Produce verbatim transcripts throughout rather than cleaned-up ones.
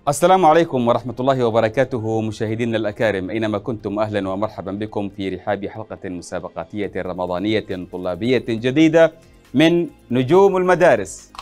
السلام عليكم ورحمة الله وبركاته مشاهدينا الأكارم أينما كنتم، أهلا ومرحبا بكم في رحاب حلقة مسابقاتية رمضانية طلابية جديدة من نجوم المدارس.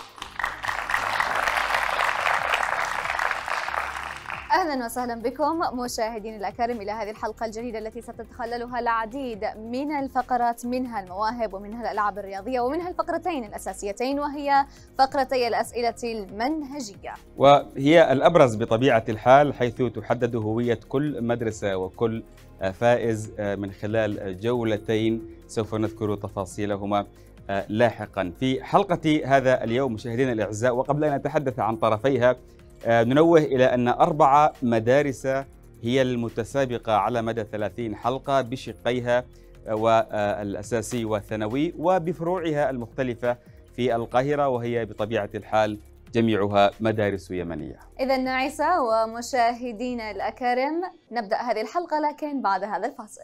أهلا وسهلا بكم مشاهدين الأكارم إلى هذه الحلقة الجديدة التي ستتخللها العديد من الفقرات، منها المواهب ومنها الألعاب الرياضية ومنها الفقرتين الأساسيتين وهي فقرتي الأسئلة المنهجية، وهي الأبرز بطبيعة الحال حيث تحدد هوية كل مدرسة وكل فائز من خلال جولتين سوف نذكر تفاصيلهما لاحقا. في حلقة هذا اليوم مشاهدينا الأعزاء، وقبل أن نتحدث عن طرفيها ننوه إلى أن أربع مدارس هي المتسابقة على مدى ثلاثين حلقة بشقيها والأساسي والثانوي وبفروعها المختلفة في القاهرة، وهي بطبيعة الحال جميعها مدارس يمنية. إذن نعيسة ومشاهدينا الأكارم نبدأ هذه الحلقة، لكن بعد هذا الفاصل.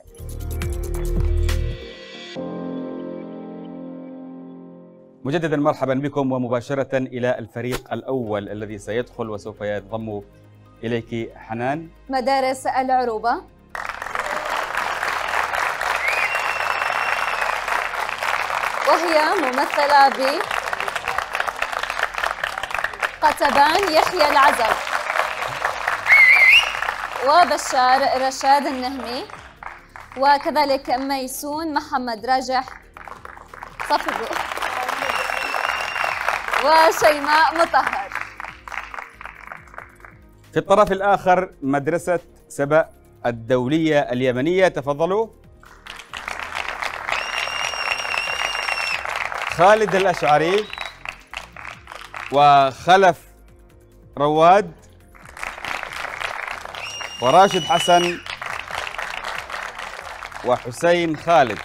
مجددا مرحبا بكم ومباشرة إلى الفريق الأول الذي سيدخل وسوف ينضم إليك حنان. مدارس العروبة، وهي ممثلة ب قتبان يحيى العزب وبشار رشاد النهمي، وكذلك ميسون محمد راجح صفر وشيماء مطهر. في الطرف الآخر مدرسة سبأ الدولية اليمنية، تفضلوا. خالد الأشعري وخلف رواد وراشد حسن وحسين خالد.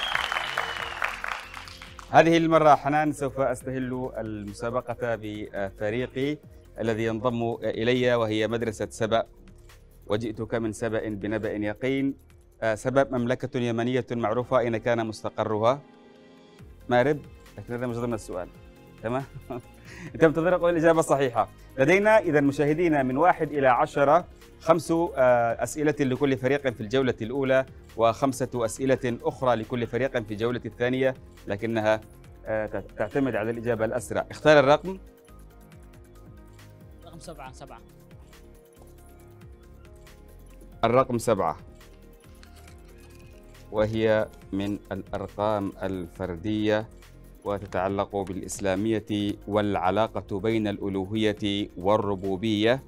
هذه المرة حنان سوف أستهل المسابقة بفريقي الذي ينضم إلي، وهي مدرسة سبأ، وجئتك من سبأ بنبأ يقين. سبأ مملكة يمنية معروفة، أين كان مستقرها؟ مأرب. هذا مجرد من السؤال، تمام؟ أنت منتظر أقول الإجابة الصحيحة. لدينا إذا مشاهدينا من واحد إلى عشرة خمس أسئلة لكل فريق في الجولة الأولى، وخمسة أسئلة أخرى لكل فريق في الجولة الثانية، لكنها تعتمد على الإجابة الأسرع. اختار الرقم. رقم سبعة. سبعة. الرقم سبعة، وهي من الأرقام الفردية وتتعلق بالإسلامية والعلاقة بين الألوهية والربوبية.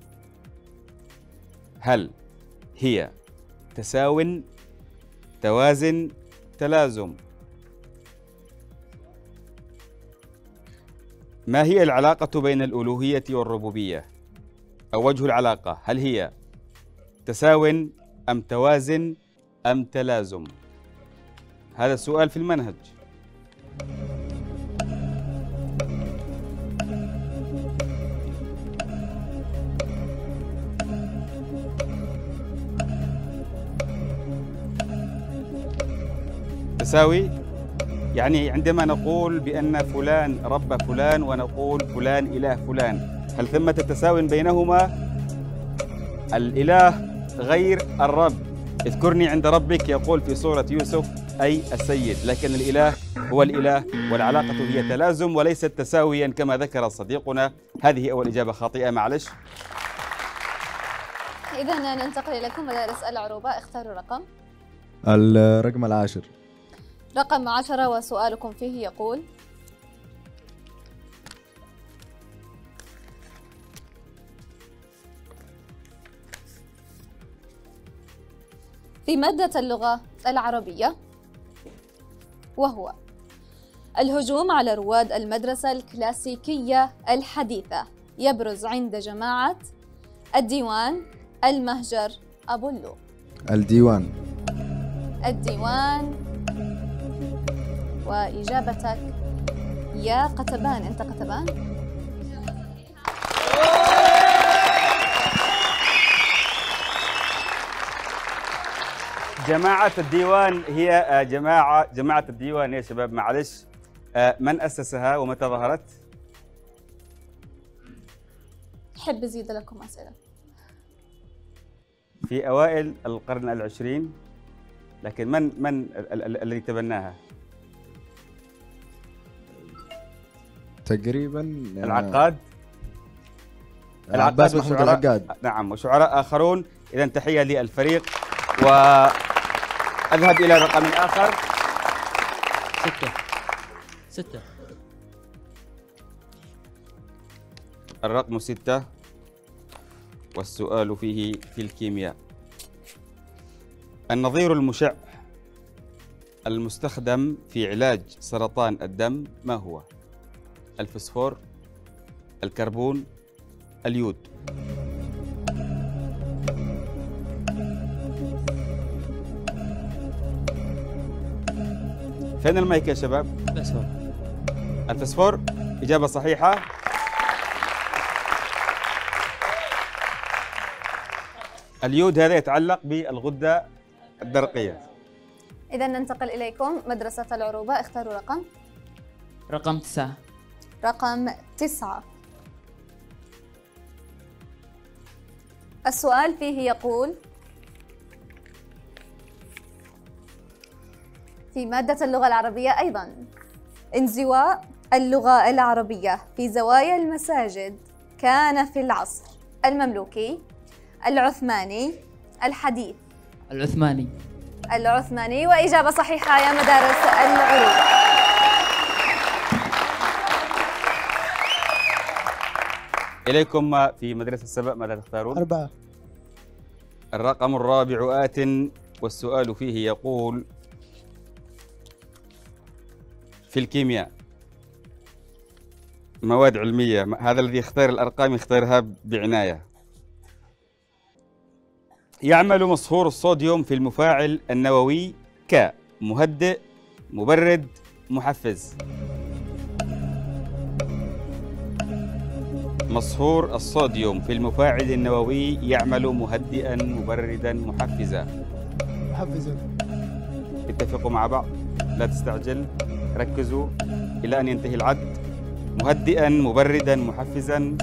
هل هي تساو، توازن، تلازم؟ ما هي العلاقة بين الألوهية والربوبية؟ أو وجه العلاقة، هل هي تساو أم توازن أم تلازم؟ هذا السؤال في المنهج. تساوي يعني عندما نقول بأن فلان رب فلان ونقول فلان إله فلان، هل ثمة تساوي بينهما؟ الإله غير الرب. اذكرني عند ربك يقول في سورة يوسف أي السيد، لكن الإله هو الإله، والعلاقة هي تلازم وليست تساويا كما ذكر صديقنا. هذه أول إجابة خاطئة، معلش. إذا ننتقل إليكم مدارس العروبة، اختاروا رقم. الرقم العاشر. رقم عشرة، وسؤالكم فيه يقول: في مادة اللغة العربية، وهو الهجوم على رواد المدرسة الكلاسيكية الحديثة، يبرز عند جماعة الديوان، المهجر، أبو اللو. الديوان. الديوان، وإجابتك يا قتبان. أنت قتبان؟ جماعة الديوان هي جماعة جماعة الديوان يا شباب، معلش. من أسسها ومتى ظهرت؟ حب أزيد لكم أسئلة. في أوائل القرن العشرين، لكن من من ال ال الذي تبناها؟ تقريبا العقاد. العباس محمود وشعراء- العقاد. نعم، وشعراء آخرون. إذا تحية للفريق، وأذهب إلى رقم آخر. ستة ستة الرقم ستة، والسؤال فيه في الكيمياء. النظير المشع المستخدم في علاج سرطان الدم ما هو؟ الفسفور، الكربون، اليود. فين المايك يا شباب؟ الأسود. الفسفور إجابة صحيحة. اليود هذا يتعلق بالغدة الدرقية. إذا ننتقل إليكم مدرسة العروبة، اختاروا رقم. رقم تسعة. رقم تسعة. السؤال فيه يقول: في مادة اللغة العربية أيضا، انزواء اللغة العربية في زوايا المساجد كان في العصر المملوكي، العثماني، الحديث. العثماني. العثماني، وإجابة صحيحة يا مدارس العروبة. إليكم في مدرسة السبأ، ماذا تختارون؟ أربعة. الرقم الرابع آت، والسؤال فيه يقول: في الكيمياء، مواد علمية، هذا الذي يختار الأرقام يختارها بعناية. يعمل مصهور الصوديوم في المفاعل النووي كمهدئ، مبرد، محفز. مصهور الصوديوم في المفاعل النووي يعمل مهدئا، مبردا، محفزا. محفزة. اتفقوا مع بعض، لا تستعجل، ركزوا إلى أن ينتهي العد. مهدئا، مبردا، محفزا.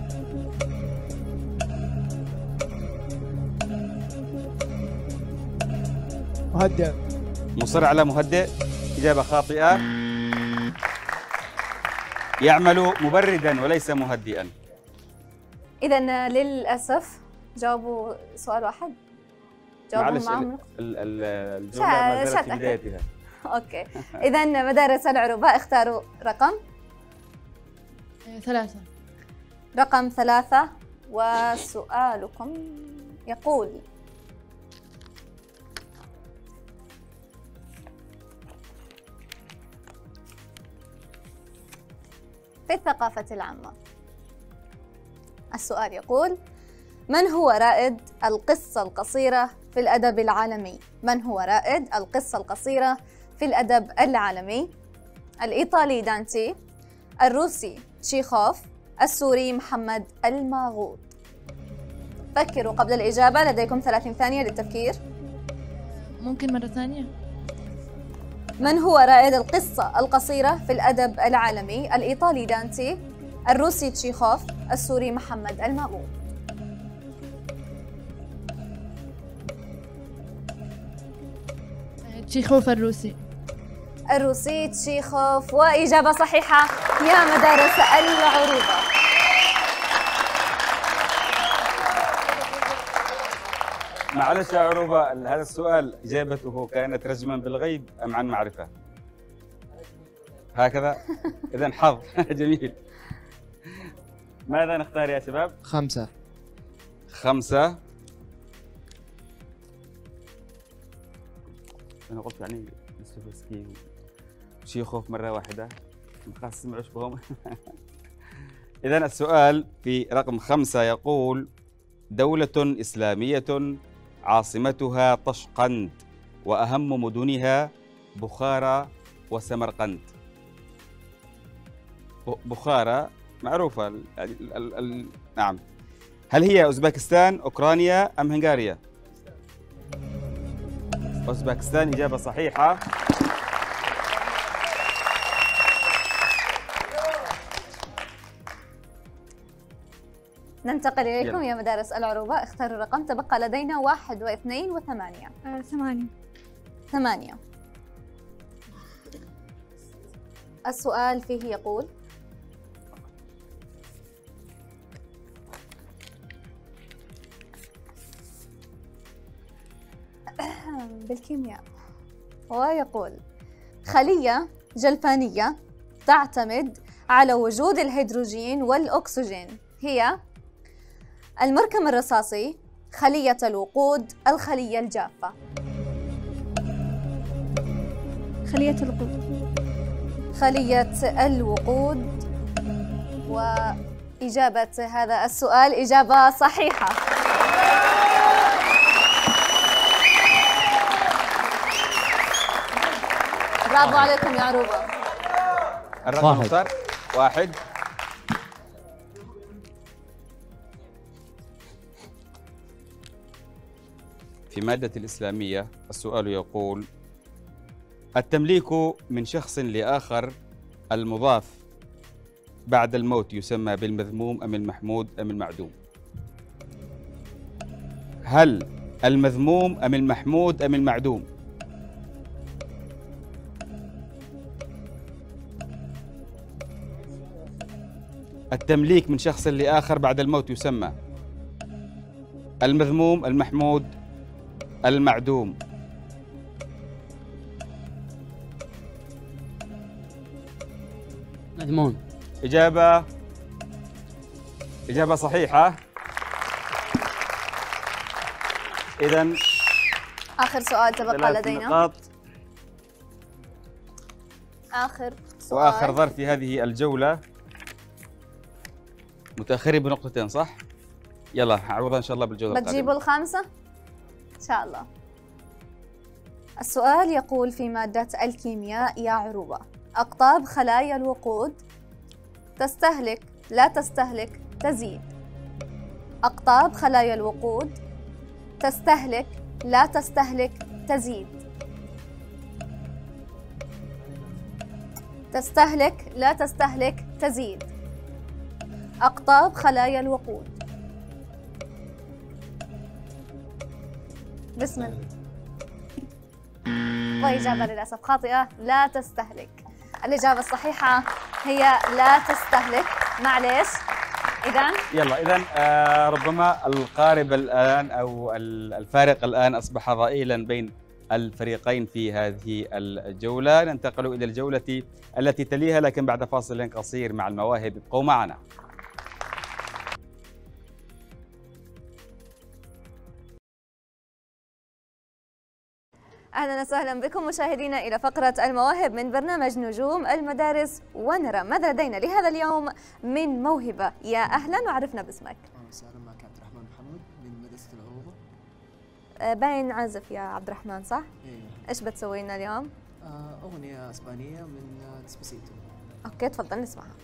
مهدئ. مصر على مهدئ، إجابة خاطئة. يعمل مبردا وليس مهدئا. إذا للأسف جاوبوا سؤال واحد. جاوبوا معلش، معهم. ال- ال- الجملة شا- ما زالت في شاتك. بدايتها. أوكي. إذا مدارس العروبة اختاروا رقم. ثلاثة. رقم ثلاثة، وسؤالكم يقول: في الثقافة العامة. السؤال يقول: من هو رائد القصة القصيرة في الأدب العالمي؟ من هو رائد القصة القصيرة في الأدب العالمي؟ الإيطالي دانتي، الروسي تشيخوف، السوري محمد الماغوط. فكروا قبل الإجابة، لديكم ثلاثين ثانية للتفكير. ممكن مرة ثانية؟ من هو رائد القصة القصيرة في الأدب العالمي؟ الإيطالي دانتي، الروسي تشيخوف، السوري محمد الماغوط. تشيخوف الروسي. الروسي تشيخوف، وإجابة صحيحة يا مدارس العروبة. معلش يا عروبة، هذا السؤال إجابته كانت رجما بالغيب أم عن معرفة؟ هكذا؟ إذا حظ. جميل. ماذا نختار يا شباب؟ خمسة. خمسة. أنا قلت يعني دوستويفسكي وشيخوف مرة واحدة، خاص سمعوش بهم. إذا السؤال في رقم خمسة يقول: دولة إسلامية عاصمتها طشقند وأهم مدنها بخارى وسمرقند. بخارى معروفة ال ال ال ال نعم. هل هي أوزبكستان، أوكرانيا، أم هنغاريا؟ أوزبكستان، إجابة صحيحة. ننتقل إليكم يلا. يا مدارس العروبة، اختاروا رقم. تبقى لدينا واحد واثنين وثمانية. آه، ثمانية. ثمانية. السؤال فيه يقول: بالكيمياء، ويقول: خلية جلفانية تعتمد على وجود الهيدروجين والأكسجين هي المركم الرصاصي، خلية الوقود، الخلية الجافة. خلية الوقود. خلية الوقود، وإجابة هذا السؤال إجابة صحيحة. برافو عليكم يا عروبة. الرقم واحد. المختار واحد. في مادة الإسلامية السؤال يقول: التمليك من شخص لآخر المضاف بعد الموت يسمى بالمذموم أم المحمود أم المعدوم؟ هل المذموم أم المحمود أم المعدوم؟ التمليك من شخص لآخر بعد الموت يسمى المذموم، المحمود، المعدوم. مذموم. إجابة إجابة صحيحة. إذن آخر سؤال تبقى ثلاث لدينا. نقاط آخر سؤال. وآخر ظرف في هذه الجولة. متأخرين بنقطتين صح؟ يلا عوضها إن شاء الله بالجولة بتجيبوا القادمة. الخامسة؟ إن شاء الله. السؤال يقول: في مادة الكيمياء يا عروبة، أقطاب خلايا الوقود تستهلك لا تستهلك تزيد. أقطاب خلايا الوقود تستهلك لا تستهلك تزيد. تستهلك لا تستهلك تزيد. أقطاب خلايا الوقود. بسم الله. وإجابة للأسف خاطئة، لا تستهلك. الإجابة الصحيحة هي لا تستهلك. معليش. إذن يلا إذن آه ربما القارب الآن أو ال- الفارق الآن أصبح ضئيلا بين الفريقين في هذه الجولة. ننتقل إلى الجولة التي تليها لكن بعد فاصل قصير مع المواهب. ابقوا معنا. أهلا وسهلا بكم مشاهدينا إلى فقرة المواهب من برنامج نجوم المدارس ونرى ماذا لدينا لهذا اليوم من موهبة. يا أهلا، وعرفنا باسمك. اهلا وسهلا، معك عبد الرحمن محمد من مدرسة العروبة. آه، باين عازف يا عبد الرحمن صح؟ ايه. إيش بتسوي لنا اليوم؟ آه أغنية إسبانية من آه، ديسباسيتو. أوكي تفضل نسمعها.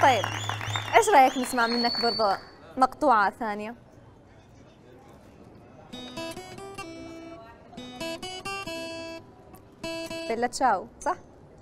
طيب ايش رايك نسمع منك برضه مقطوعة ثانية؟ بيلا تشاو صح؟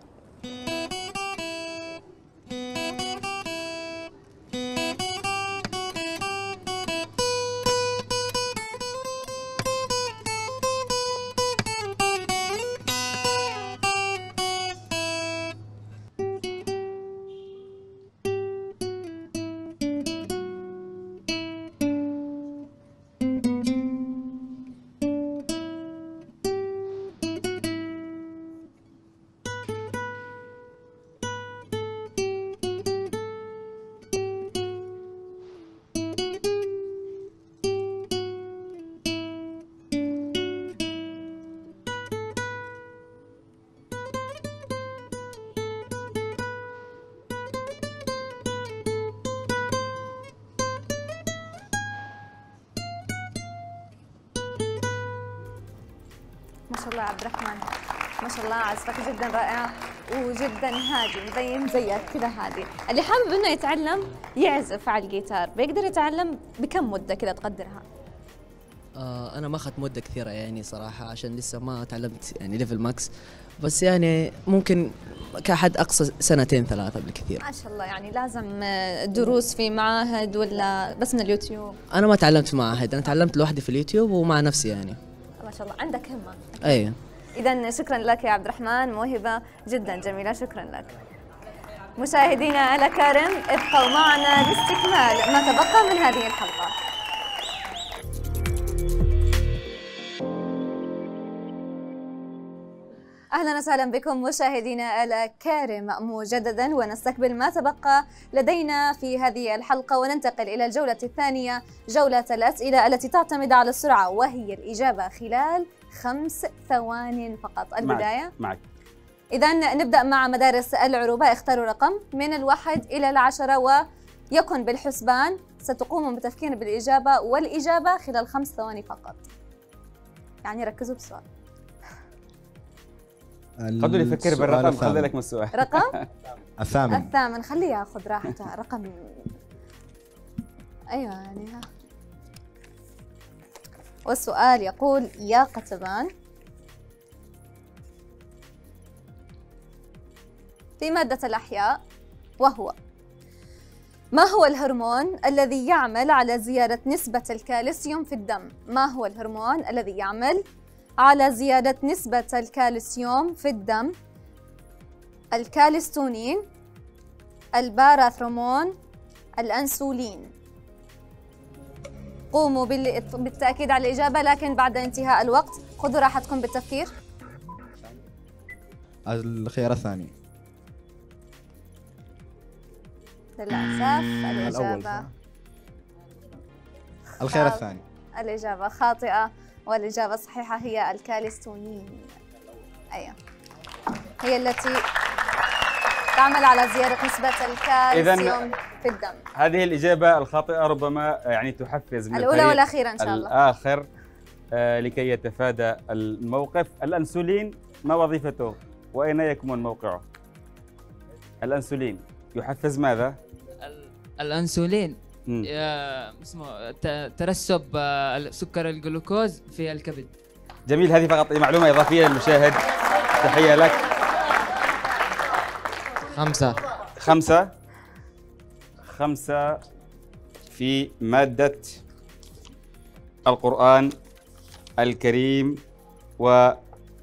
ما شاء الله عبد الرحمن، ما شاء الله عزفك جدا رائع وجدا هادي، مبين زيك كذا هادي. اللي حابب انه يتعلم يعزف على الجيتار بيقدر يتعلم بكم مده كذا تقدرها؟ آه انا ما اخذت مده كثيره يعني صراحه، عشان لسه ما تعلمت يعني ليفل ماكس، بس يعني ممكن كحد اقصى سنتين ثلاثه بالكثير. ما شاء الله. يعني لازم دروس في معاهد ولا بس من اليوتيوب؟ انا ما تعلمت في معاهد، انا تعلمت لوحدي في اليوتيوب ومع نفسي يعني. ما شاء الله عندك همه. ايوه. اذا شكرا لك يا عبد الرحمن، موهبه جدا جميله، شكرا لك. مشاهدينا الأكارم ابقوا معنا لاستكمال ما تبقى من هذه الحلقة. أهلا وسهلا بكم مشاهدينا الأكارم مجددا، ونستقبل ما تبقى لدينا في هذه الحلقة وننتقل إلى الجولة الثانية، جولة الأسئلة التي تعتمد على السرعة وهي الإجابة خلال خمس ثوان فقط. البداية معك. إذا نبدأ مع مدارس العروبة، اختاروا رقم من الواحد إلى العشرة ويكن بالحسبان، ستقومون بتفكير بالإجابة والإجابة خلال خمس ثواني فقط، يعني ركزوا بالسؤال. خذوا لي فكر بالرقم، خذ لك من السؤال. رقم الثامن. الثامن، خليه ياخذ راحته. رقم ايوه يعني ها. والسؤال يقول: يا قتبان، في مادة الأحياء، وهو ما هو الهرمون الذي يعمل على زيادة نسبة الكالسيوم في الدم؟ ما هو الهرمون الذي يعمل على زيادة نسبة الكالسيوم في الدم؟ الكالستونين، الباراثرمون، الأنسولين. قوموا بالتأكيد على الإجابة لكن بعد انتهاء الوقت. خذوا راحتكم بالتفكير. الخيار الثاني. للأسف الإجابة الخيار الثاني. الإجابة خاطئة، والإجابة الصحيحة هي الكالستونين. أيوة، هي التي تعمل على زيادة نسبة الكالسيوم في الدم. هذه الإجابة الخاطئة ربما يعني تحفز من الأولى والأخيرة إن شاء الله. الآخر آه لكي يتفادى الموقف. الأنسولين ما وظيفته وأين يكمن موقعه؟ الأنسولين يحفز ماذا؟ الأنسولين اسمه ترسب سكر الجلوكوز في الكبد. جميل، هذه فقط معلومة إضافية للمشاهد. تحية لك. خمسة خمسة خمسة في مادة القرآن الكريم وفي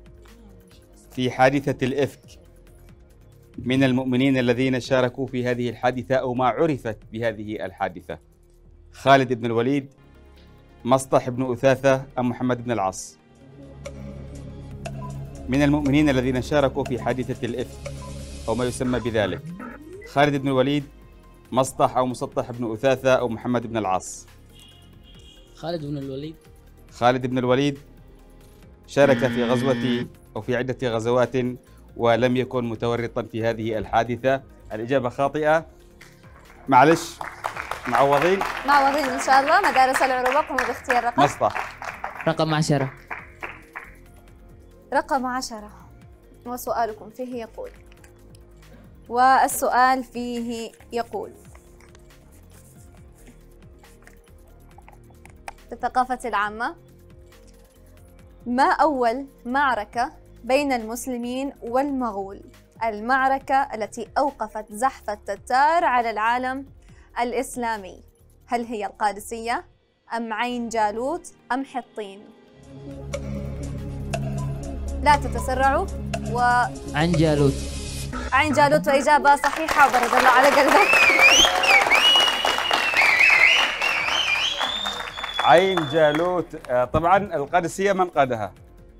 حادثة الإفك. من المؤمنين الذين شاركوا في هذه الحادثة أو ما عرفت بهذه الحادثة: خالد بن الوليد، مصطح بن أثاثة، أم محمد بن العاص؟ من المؤمنين الذين شاركوا في حادثة الإفك أو ما يسمى بذلك: خالد بن الوليد، مصطح أو مسطح بن أثاثة، أو محمد بن العاص؟ خالد بن الوليد. خالد بن الوليد شارك في غزوة أو في عدة غزوات ولم يكن متورطا في هذه الحادثة. الإجابة خاطئة. معلش، معوضين معوضين إن شاء الله. مدارس العروبة قوموا باختيار رقم. مصطح. رقم عشرة. رقم عشرة، وسؤالكم فيه يقول: والسؤال فيه يقول: في الثقافة العامة، ما أول معركة بين المسلمين والمغول؟ المعركة التي أوقفت زحف التتار على العالم الإسلامي، هل هي القادسية أم عين جالوت أم حطين؟ لا تتسرعوا. و عن جالوت. عين جالوت، وإجابة صحيحة، وبرد الله على قلبك. عين جالوت. آه، طبعا القادسية من قادها؟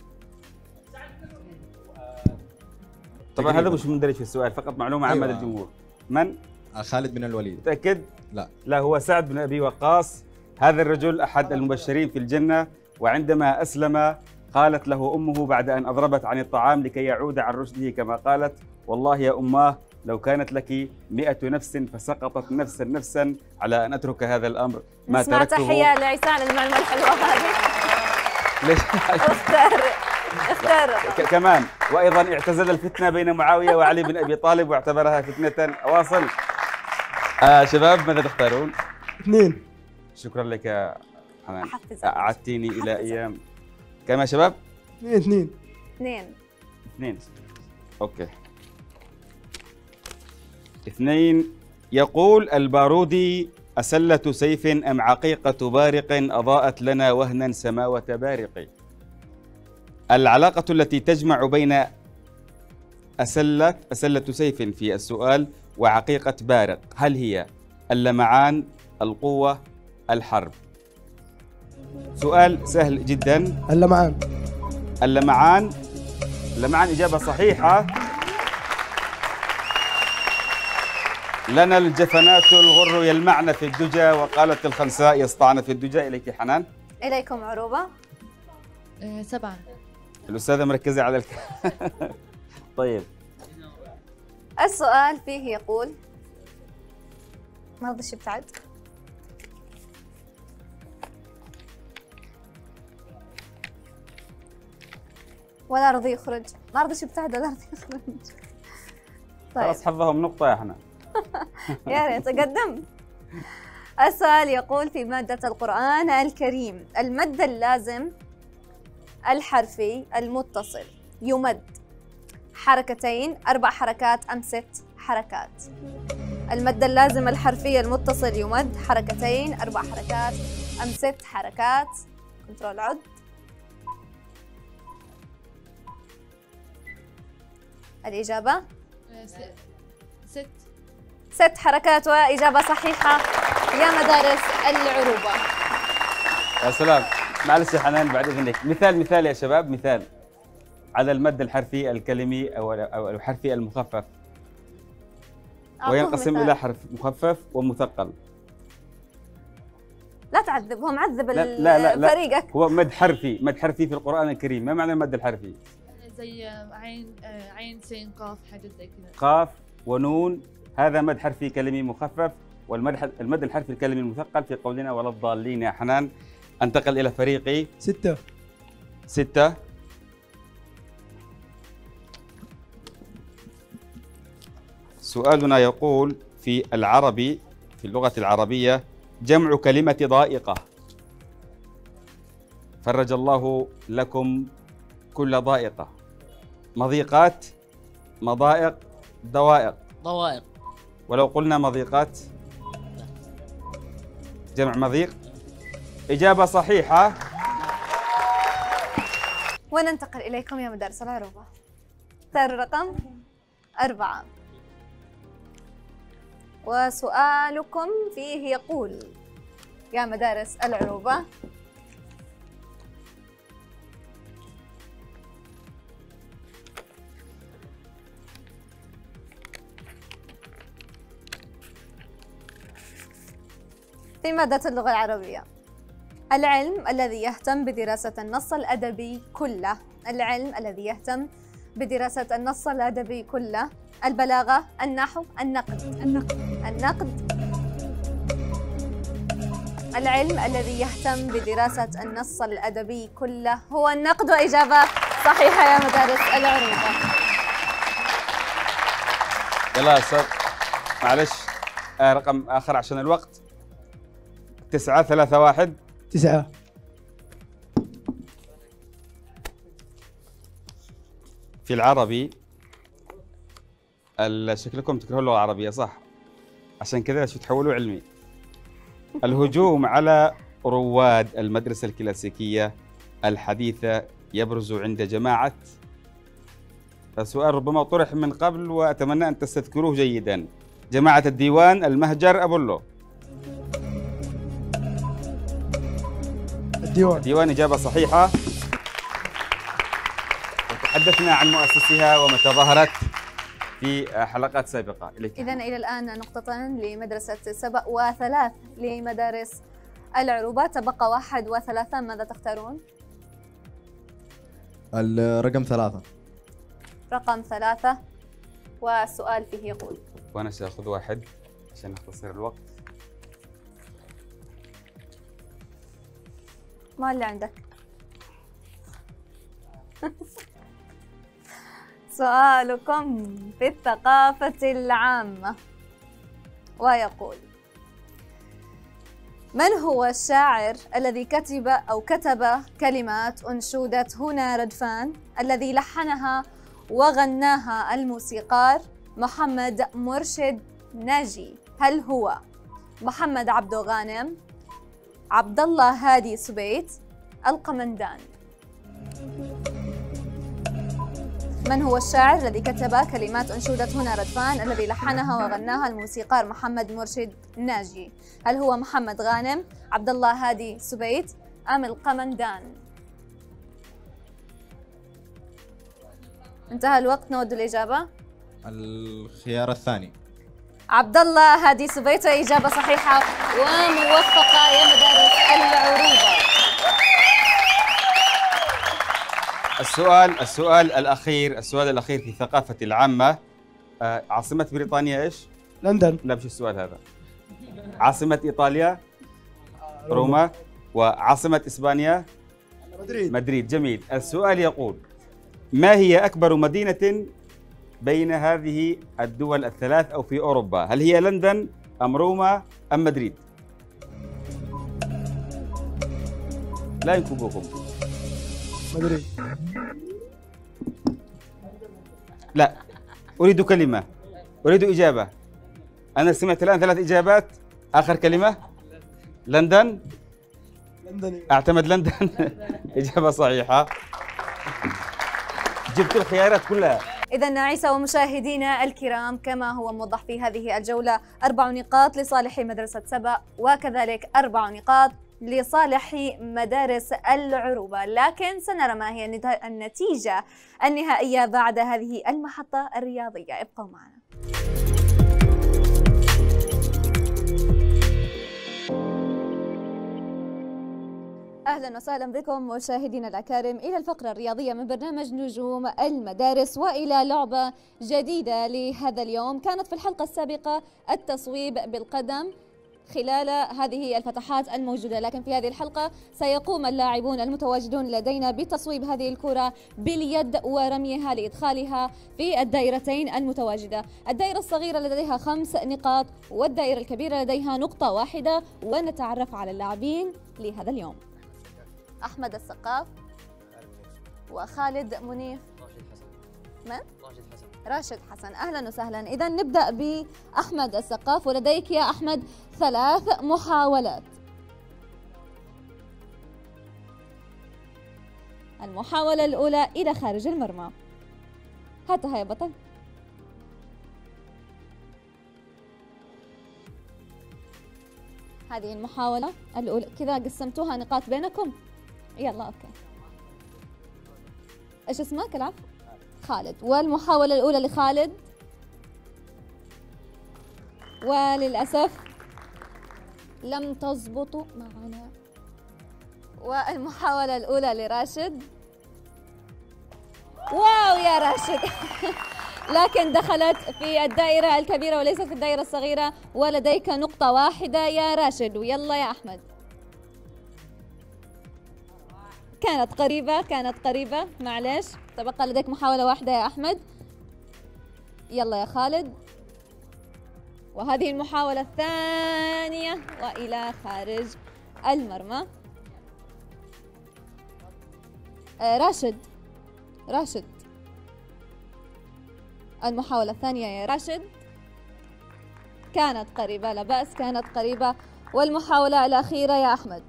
طبعا هذا مش مندرج في السؤال، فقط معلومة عامة أيوة. للجمهور. من؟ خالد بن الوليد. متأكد؟ لا لا، هو سعد بن أبي وقاص. هذا الرجل أحد المبشرين في الجنة، وعندما أسلم قالت له أمه بعد أن أضربت عن الطعام لكي يعود عن رشده كما قالت: والله يا أماه لو كانت لك مئة نفس فسقطت نفسا نفسا على أن أترك هذا الأمر ما نسمع تركته. تحية لعيسان المعلومة الحلوة هذه. ليش؟ اختار اختار ك- كمان وأيضا اعتزل الفتنة بين معاوية وعلي بن أبي طالب واعتبرها فتنة. أواصل. آه شباب، ماذا تختارون؟ اثنين. شكرا لك يا حنان، أحفزك. أعدتني إلى أحفزك. أيام. كم يا شباب؟ اثنين اثنين. اثنين. اثنين. أوكي. اثنين. يقول البارودي: أسلة سيف أم عقيقة بارق أضاءت لنا وهنا سماوة بارق؟ العلاقة التي تجمع بين أسلة أسلة سيف في السؤال وعقيقة بارق، هل هي اللمعان، القوة، الحرب؟ سؤال سهل جدا. اللمعان. اللمعان. اللمعان إجابة صحيحة. لنا الجفنات الغر يلمعن في الدجى، وقالت الخنساء يسطعن في الدجى. إليك حنان. إليكم عروبة. آه، سبعة. الأستاذة مركزة على الك... طيب. السؤال فيه يقول: ما رضيش يبتعد. ولا رضي يخرج، ما رضيش يبتعد ولا رضي يخرج. طيب خلاص حظهم نقطة يا حنان. يا ريت أقدم. السؤال يقول: في مادة القرآن الكريم المد اللازم الحرفي المتصل يمد حركتين، أربع حركات أم ست حركات؟ المد اللازم الحرفي المتصل يمد حركتين، أربع حركات أم ست حركات؟ كنترول عد. الإجابة آه، س- ست. ست حركات، وإجابة صحيحة يا مدارس العروبة. يا سلام. معلش يا حنان بعد إذنك، مثال مثال يا شباب، مثال على المد الحرفي الكلمي أو أو الحرفي المخفف، وينقسم مثال. إلى حرف مخفف ومثقل. لا تعذب، هو معذب لا لا لا, لا. فريقك. هو مد حرفي، مد حرفي في القرآن الكريم. ما معنى المد الحرفي؟ زي آه، عين آه، عين سين قاف، حاجة زي كذا. قاف ونون، هذا مد حرفي كلمي مخفف. والمد المد الحرفي الكلمي المثقل في قولنا ولا الضالين يا حنان. انتقل إلى فريقي. ستة. ستة. سؤالنا يقول: في العربي، في اللغة العربية، جمع كلمة ضائقة. فرج الله لكم كل ضائقة. مضيقات، مضائق، دوائق. ضوائق. ولو قلنا مضيقات جمع مضيق. إجابة صحيحة. وننتقل إليكم يا مدارس العروبة. اختاروا رقم أربعة، وسؤالكم فيه يقول: يا مدارس العروبة، في مادة اللغة العربية، العلم الذي يهتم بدراسة النص الأدبي كله، العلم الذي يهتم بدراسة النص الأدبي كله، البلاغة، النحو، النقد. النقد. النقد. العلم الذي يهتم بدراسة النص الأدبي كله هو النقد، وإجابة صحيحة يا مدارس العروبة. يلا يا أستاذ معلش آه رقم آخر عشان الوقت. تسعة ثلاثة واحد. تسعة. في العربي شكلكم تكرهوا اللغة العربية صح؟ عشان كذا شو تحولوا علمي. الهجوم على رواد المدرسة الكلاسيكية الحديثة يبرز عند جماعة. السؤال ربما طرح من قبل وأتمنى أن تستذكروه جيدا. جماعة الديوان، المهجر، أبولو. الديوان. الديوان إجابة صحيحة. وتحدثنا عن مؤسسها ومتى ظهرت في حلقات سابقة. إذن إلى الآن نقطتان لمدرسة سبأ وثلاث لمدارس العروبة. تبقى واحد وثلاثة، ماذا تختارون؟ الرقم ثلاثة. رقم ثلاثة، والسؤال فيه يقول. وأنا سأخذ واحد عشان نختصر الوقت. ما اللي عندك؟ سؤالكم في الثقافة العامة ويقول: من هو الشاعر الذي كتب أو كتب كلمات أنشودة هنا ردفان الذي لحنها وغناها الموسيقار محمد مرشد ناجي؟ هل هو محمد عبدو غانم، عبد الله هادي سبيت، القمندان؟ من هو الشاعر الذي كتب كلمات أنشودة هنا ردفان الذي لحنها وغناها الموسيقار محمد مرشد ناجي؟ هل هو محمد غانم، عبد الله هادي سبيت، أم القمندان؟ انتهى الوقت، نود الإجابة. الخيار الثاني. عبد الله هادي سبيت، إجابة صحيحة وموفقة يا مدارس العروبة. السؤال السؤال الأخير السؤال الأخير في الثقافة العامة. آه عاصمة بريطانيا إيش؟ لندن. لا مش السؤال هذا. عاصمة إيطاليا؟ روما. وعاصمة إسبانيا؟ مدريد. مدريد. جميل. السؤال يقول: ما هي أكبر مدينة بين هذه الدول الثلاث أو في أوروبا؟ هل هي لندن أم روما أم مدريد؟ لا ينكبوكم. مدريد. لا، أريد كلمة، أريد إجابة. أنا سمعت الآن ثلاث إجابات. آخر كلمة لندن. لندن. أعتمد لندن. إجابة صحيحة. جبت الخيارات كلها. إذن عيسى ومشاهدينا الكرام، كما هو موضح في هذه الجولة، أربع نقاط لصالح مدرسة سبأ وكذلك أربع نقاط لصالح مدارس العروبة، لكن سنرى ما هي النتيجة النهائية بعد هذه المحطة الرياضية. ابقوا معنا. أهلا وسهلا بكم مشاهدينا الأكارم إلى الفقرة الرياضية من برنامج نجوم المدارس، وإلى لعبة جديدة لهذا اليوم. كانت في الحلقة السابقة التصويب بالقدم خلال هذه الفتحات الموجودة، لكن في هذه الحلقة سيقوم اللاعبون المتواجدون لدينا بتصويب هذه الكرة باليد ورميها لإدخالها في الدائرتين المتواجدة. الدائرة الصغيرة لديها خمس نقاط والدائرة الكبيرة لديها نقطة واحدة. ونتعرف على اللاعبين لهذا اليوم: أحمد السقاف وخالد منيف. من؟ راشد حسن. راشد حسن، أهلا وسهلا. إذا نبدأ بأحمد السقاف، ولديك يا أحمد ثلاث محاولات. المحاولة الأولى إلى خارج المرمى، هاتها يا بطل. هذه المحاولة الأولى، كذا قسمتوها نقاط بينكم؟ يلا أوكي. إيش اسمك؟ العفو. خالد. والمحاولة الأولى لخالد، وللأسف لم تضبطوا معنا. والمحاولة الأولى لراشد. واو يا راشد. لكن دخلت في الدائرة الكبيرة وليست في الدائرة الصغيرة، ولديك نقطة واحدة يا راشد. ويلا يا أحمد. كانت قريبة كانت قريبة معلش. تبقى لديك محاولة واحدة يا أحمد. يلا يا خالد. وهذه المحاولة الثانية وإلى خارج المرمى. آه راشد راشد المحاولة الثانية يا راشد، كانت قريبة، لا بأس، كانت قريبة. والمحاولة الأخيرة يا أحمد.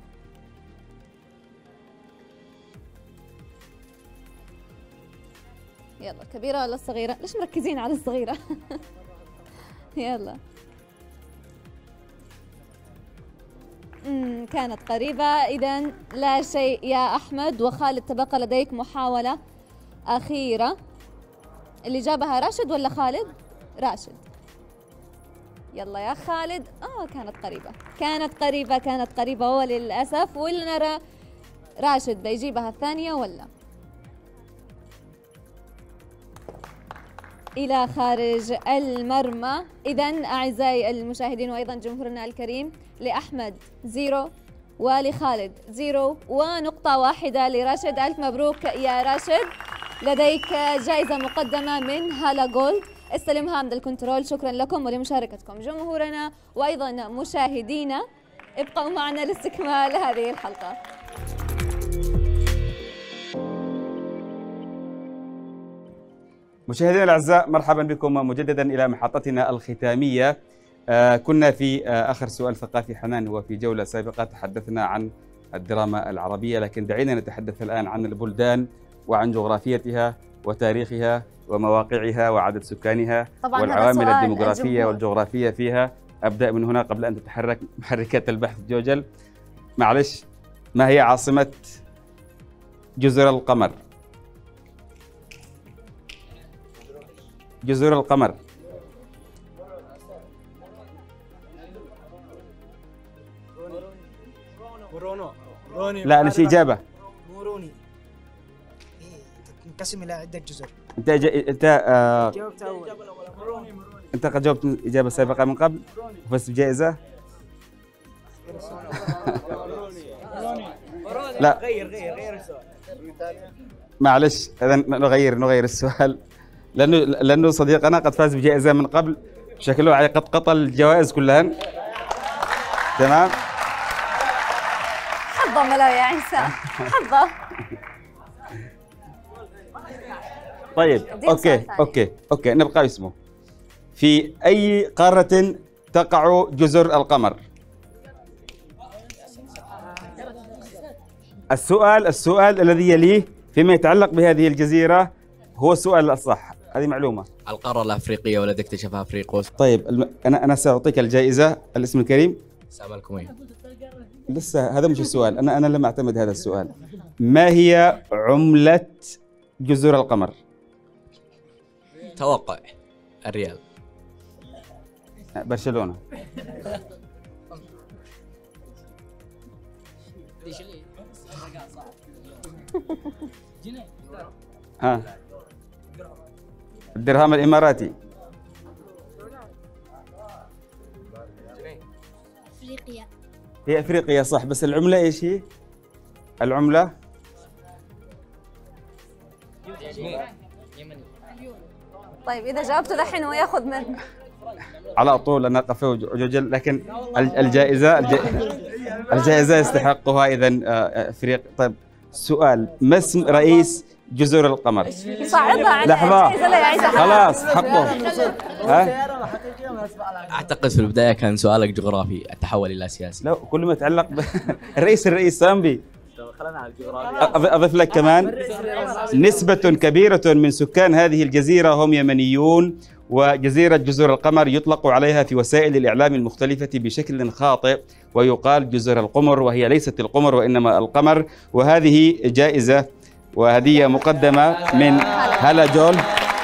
يلا كبيرة ولا الصغيرة؟ ليش مركزين على الصغيرة؟ يلا. امم كانت قريبة، إذا لا شيء يا أحمد. وخالد تبقى لديك محاولة أخيرة. اللي جابها راشد ولا خالد؟ راشد. يلا يا خالد. آه كانت قريبة، كانت قريبة، كانت قريبة وللأسف. ولنرى راشد بيجيبها الثانية ولا؟ إلى خارج المرمى. إذن أعزائي المشاهدين وأيضا جمهورنا الكريم، لأحمد زيرو ولخالد زيرو ونقطة واحدة لراشد. ألف مبروك يا راشد، لديك جائزة مقدمة من هالا جولد، استلمها من الكنترول. شكرا لكم ولمشاركتكم جمهورنا وأيضا مشاهدينا. ابقوا معنا لاستكمال هذه الحلقة. مشاهدينا الأعزاء، مرحبا بكم مجددا إلى محطتنا الختامية. آه كنا في آه آخر سؤال ثقافي حنان، وفي جولة سابقة تحدثنا عن الدراما العربية، لكن دعينا نتحدث الآن عن البلدان وعن جغرافيتها وتاريخها ومواقعها وعدد سكانها والعوامل الديموغرافية الجمهور. والجغرافية فيها. أبدأ من هنا قبل أن تتحرك محركات البحث جوجل. معلش، ما هي عاصمة جزر القمر؟ جزر القمر. لا، مش إجابة. موروني. تنقسم إلى عدة جزر. أنت ج... أنت آه... أنت قد جاوبت إجابة سابقة من قبل وفزت بجائزة. لا، غير غير غير السؤال. معلش، إذا نغير نغير السؤال، لأنه لأنه صديقنا قد فاز بجائزة من قبل، شكله قد قطع الجوائز كلها. تمام. حظه ملا يا عيسى، حظه. طيب اوكي اوكي اوكي نبقى اسمه. في أي قارة تقع جزر القمر؟ السؤال السؤال الذي يليه فيما يتعلق بهذه الجزيرة هو السؤال الصح. هذه معلومة. القارة الأفريقية والتي اكتشفها أفريقوس. طيب الم... أنا أنا سأعطيك الجائزة. الاسم الكريم؟ سام الكومين. لسه هذا مش السؤال، أنا أنا لم أعتمد هذا السؤال. ما هي عملة جزر القمر؟ توقع. الريال. برشلونة. ها، الدرهم الإماراتي. أفريقيا. هي أفريقيا صح، بس العملة إيش هي؟ العملة طيب إذا جاوبته دحين هو ياخذ من على طول. أنا قفوا جوجل، لكن الجائزة الجائزة يستحقها إذا أفريقيا. طيب سؤال، ما اسم رئيس جزر القمر؟ صعبها على لحظة، خلاص حقه. ها؟ أعتقد في البداية كان سؤالك جغرافي، التحول إلى سياسي. لا، كل ما يتعلق ب... الرئيس الرئيس سامبي. خلينا على الجغرافيا. أضيف لك كمان نسبة كبيرة من سكان هذه الجزيرة هم يمنيون، وجزيرة جزر القمر يطلق عليها في وسائل الإعلام المختلفة بشكل خاطئ، ويقال جزر القمر، وهي ليست القمر وإنما القمر. وهذه جائزة وهدية مقدمة من هالا جولد.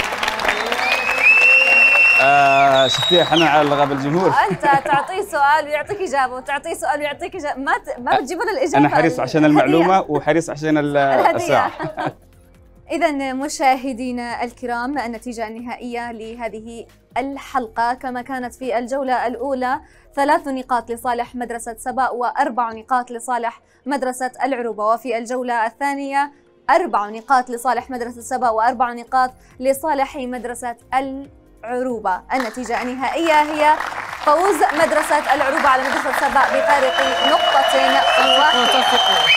آه شفتيها حنان على لغب الجمهور. انت تعطيه سؤال ويعطيك اجابه، وتعطيه سؤال ويعطيك اجابه، ما ت... ما بتجيب لنا الاجابه. انا حريص عشان المعلومه وحريص عشان الساعه. اذا مشاهدينا الكرام، النتيجه النهائيه لهذه الحلقه كما كانت في الجوله الاولى: ثلاث نقاط لصالح مدرسه سبأ واربع نقاط لصالح مدرسه العروبه. وفي الجوله الثانيه أربع نقاط لصالح مدرسه سبأ واربع نقاط لصالح مدرسه العروبة. العروبة. النتيجة النهائية هي فوز مدرسة العروبة على مدرسة سبأ بفارق نقطة واحدة.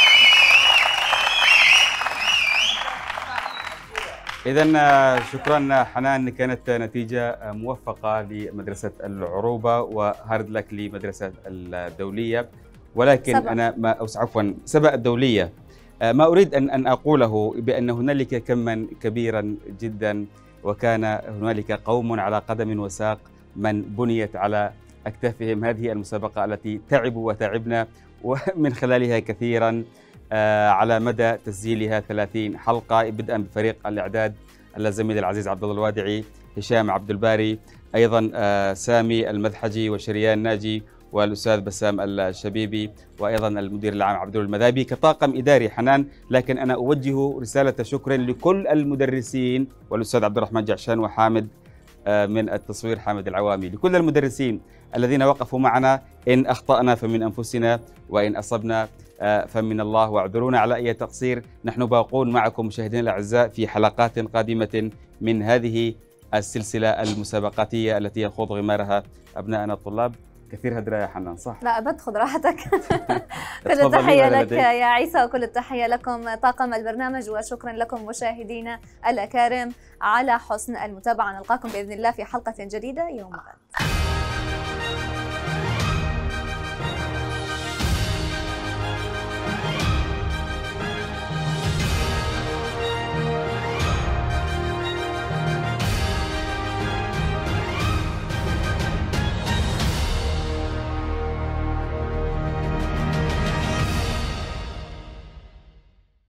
إذا شكرا حنان، كانت نتيجة موفقة لمدرسة العروبة وهارد لك لمدرسة الدولية، ولكن سبأ. أنا ما أو عفوا سبأ الدولية، ما أريد أن أن أقوله بأن هنالك كما كبيرا جدا، وكان هنالك قوم على قدم وساق من بنيت على أكتافهم هذه المسابقة التي تعبوا وتعبنا ومن خلالها كثيرا على مدى تسجيلها ثلاثين حلقة، بدءا بفريق الإعداد الزميل العزيز عبد الله الوادعي، هشام عبد الباري، أيضا سامي المذحجي وشريان ناجي والأستاذ بسام الشبيبي، وأيضا المدير العام عبد الله المذابي كطاقم إداري حنان. لكن أنا أوجه رسالة شكر لكل المدرسين والأستاذ عبد الرحمن جعشان وحامد من التصوير حامد العوامي، لكل المدرسين الذين وقفوا معنا. إن أخطأنا فمن أنفسنا وإن أصبنا فمن الله، واعذرونا على أي تقصير. نحن باقون معكم مشاهدينا الأعزاء في حلقات قادمة من هذه السلسلة المسابقاتية التي يخوض غمارها أبنائنا الطلاب. كثير هدرة يا حنان، صح؟ لا أبد، خذ راحتك. كل التحية لك يا عيسى، وكل التحية لكم طاقم البرنامج، وشكرا لكم مشاهدينا الأكارم على حسن المتابعة. نلقاكم بإذن الله في حلقة جديدة يوم غد.